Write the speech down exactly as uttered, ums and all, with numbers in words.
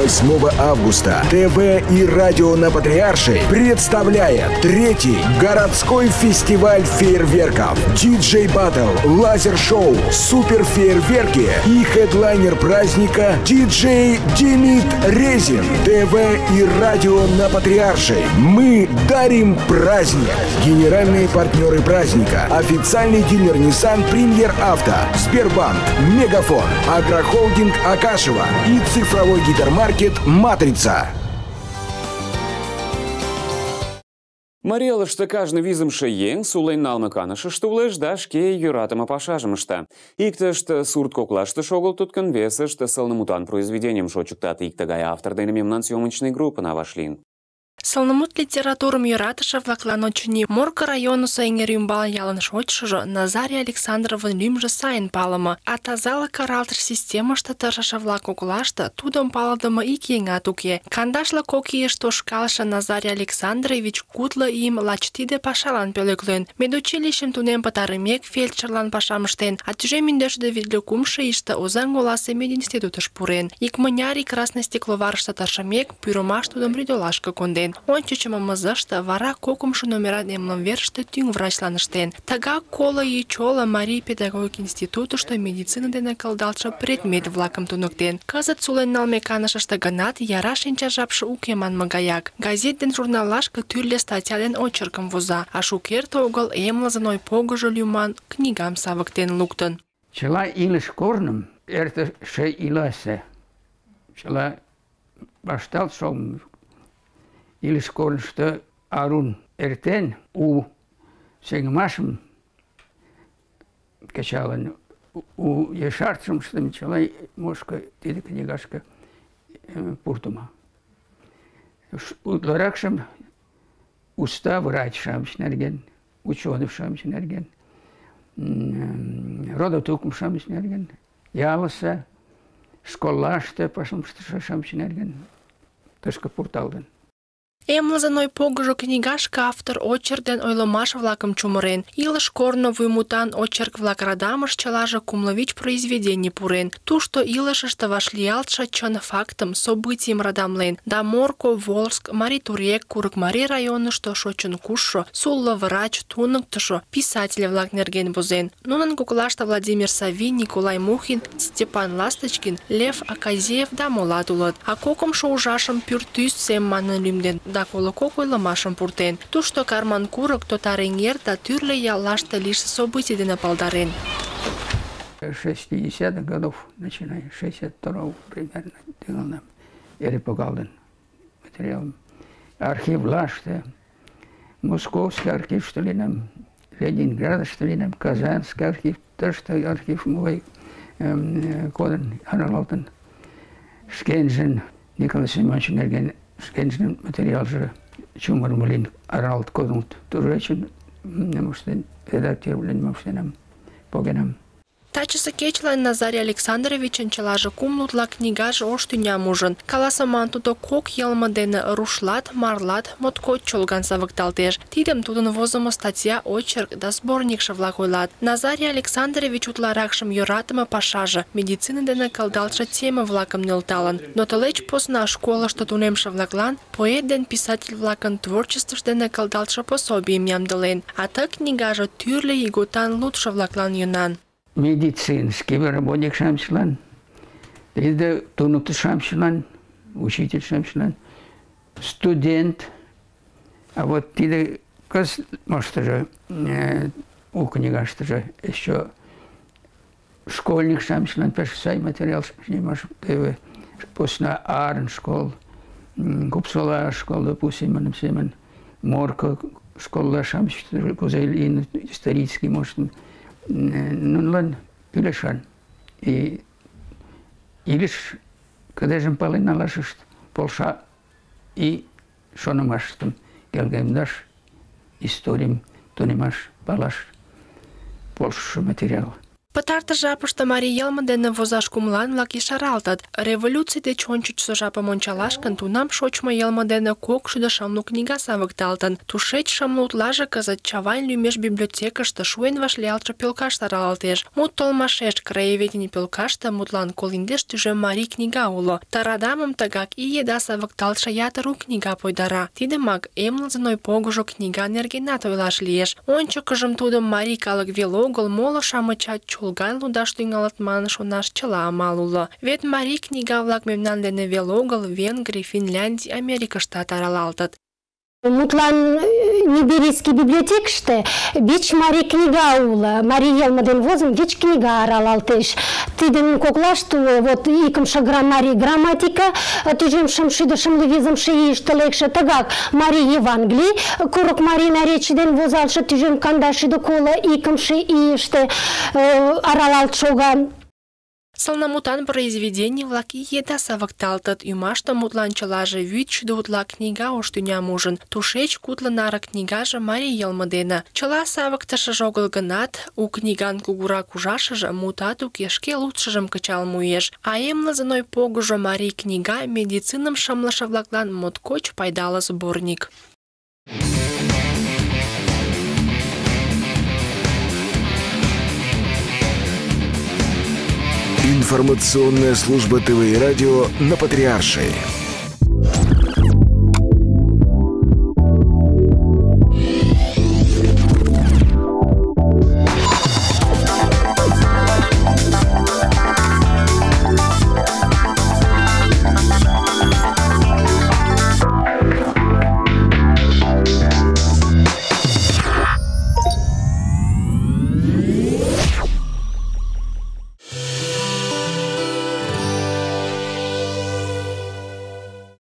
восьмого августа ТВ и радио на Патриаршей представляет третий городской фестиваль фейерверков. Диджей Баттл, лазер-шоу, супер-фейерверки и хедлайнер праздника диджей Демид Резин. ТВ и радио на Патриаршей. Мы дарим праздник. Генеральные партнеры праздника. Официальный дилер Nissan Премьер Авто, Сбербанк, Мегафон, Агрохолдинг Акашева и цифровой гипермаркет Матрица. Мария что каждый визом шеен, сулейн налмыканышы, что улэш дашке юратама пашажымышта. Икта что сурт коклашты шогол тут конвеса, что салнамутан произведением шочуктата иктагай автор дайнамемнан съемочной группы на вашлин. Салнамут литературум юратыша влакланочни Морка району сайнгерюмбал ялын шочшыжо Назария Александровын лӱмжӧ сайын палыме, а тазалык каралтыш системыште тыршыше-влак коклаште тудым палыдыме ик еҥат уке. Кандашле кок ийыш тошкалше Назарий Александрович кудло ийым лач тиде пашалан пӧлеклен. Медучилищем тунем пытарымек фельдшерлан пашам ыштен, а тӱжем индешде витле кумшо ийыште Озаҥ оласе мединститутыш пурен. Икмыняр ий красный стекловарыште тыршымек, пӱрымаш тудым рӱдолашке конден. Ончычмо мызыште, вара кокымшо номеран эмлым верыште тӱҥ врачлан ыштен. Тыгак коло ий чоло Марий педагогик институтышто медицина дене кылдалтше предмет-влакым туныктен. Кызыт сулен налме канышыште гынат, яра шинча жапше уке манме гаяк. Газет ден журналлашке тӱрлӧ статья ден очеркым воза, а шукерте огыл эмлызын ойпогыжо лӱман книгам савыктен луктын. Чыла илыш корным эртыше иласе. Чыла башталт шолым илыш корнышто арун эртен у сеҥымашым кычалын, у ешартышым чыла мошко тиде книгашке пуртымо. Утларакшым уста врач-шамыч нерген, ученый-шамыч нерген, родо-тукым-шамыч нерген, ялысе, школлаште пашам ыштыше-шамыч нерген тышке пурталтын. Эмлызын ойпогыжо книгашке автор очерк ден ойлымаш-влакым чумырен. Илыш корно вуймутан очерк-влак радамыш чылаже кумло вич произведений пурен. Тушто илышыште вашлиялтше чын фактым, событийым радамлен. Да Морко, Волжск, Марий Турек, Курыкмарий районышто шочын кушшо, сулло врач, туныктышо, писатель-влак нерген возен. Нунын коклаште Владимир Сави, Николай Мухин, Степан Ласточкин, Лев Аказеев да молат улыт. А кокымшо ужашым пӱртӱс сем манын лӱмден да коло кок ойлымашым пуртен. Тушто Карман курык, Тотар эҥер да тӱрлӧ яллаште лийше событий дене палдарен. шестидесятых годов, начиная, шестьдесят второго примерно, тӱҥалнам эре погалтын материалым. Архивлаште, Московский архивыште лийынам, Ленинградыште лийынам, Казанский архив, тыште архив мой кодын аралалтын. Шкенжын Николай Семенович нерген шкенжин материалжы чумырым лин аралт кодынт. Туречын немуштен редактировлен муштенам погенам. Тачысе кечылан Назарий Александровичын чылаже кумлутла книгаже ош тӱням ужын. Каласыман тудо кок йылме дене рушлат, марлат, моткоч чолган савыкталтеш. Тидым тудын возымо статья, очерк да сборникше-влак ойлат. Назарий Александрович утларакшым йӧратыме пашаже, медицина дене кылдалтше теме-влакым нӧлталын. Но тылеч посна школышто тунемше-влаклан поэт ден писатель-влакын творчествышт дене кылдалтше пособийым ямдылен. А ты книгаже тӱрлӧ ийготан лудшо-влаклан йӧнан. Медицинский работник-шамычлан, тиде туныктыш-шамычлан, учитель-шамычлан, студент, а вот тиде кыз моштыжо у книгаштыжо еще школьник-шамычлан пеш сай материал снимаш, посна Арн школ, Купсола школ, допустим, манем семен, Морко школла-шамыч, кузе лийын исторический, может, нунлан үлешан. И илиш, кадежем палын налашышт, полша и шономаштым келгемдаш, историям тонимаш палаш полшу материал. Пытарты жапышты Марий йылме дене возаш кумылан-влак ешаралтыт. Революций деч ончычсо жапым ончалашкын тунам шочмо йылме дене кок шӱдӧ шымлу книга савыкталтын. Тушеч шымлу утлаже кызыт Чавайн лӱмеш библиотекыште шуэн вашлиялтше пӧлкаште аралалтеш. Мут толмашеш краеведений пӧлкаште мутлан колиндеш тӱжем марий книга уло. Тарадамым тыгак ий еда савыкталтше ятыр у книга пойдара. Тидымак эмлызын погыжо книга нергенат ойлаш лиеш. Ончыкыжым тудым марий калык веле огыл, моло-шамычат чолган лудаш тӱҥалыт манын шонаш чыла амал уло. Вет марий книга-влак мемнан дене веле огыл Венгрий, Финляндий, Америкыштат аралалтыт. Мутлан Нибирийский библиотекыште вич марий книга уло. Марий йылме ден возым вич книга аралалтеш. Тидын коклаште вот икымше марий грамматика, тӱжем шымшӱдӧ шымлу визымше ийыште лекше тыгак марий Евангелий, курык марий наречий ден возалтше тӱжем кандашшӱдӧ коло икымше ийыште аралалт шога. Сылнымутан произведений-влак ий еда савыкталтыт. Ӱмаште мутлан чылаже вичшӱдӧ утла книга ош тӱням ужын. Тушеч кудло наре книгаже марий йылме дене. Чыла савыктышыж огыл гынат, у книган кугурак ужашыже мутат уке, шке лудшыжым кычал муэш. А эмлызын ойпогыжо марий книга медициным шымлыше-влаклан моткоч пайдале сборник. Информационная служба ТВ и радио на Патриаршей.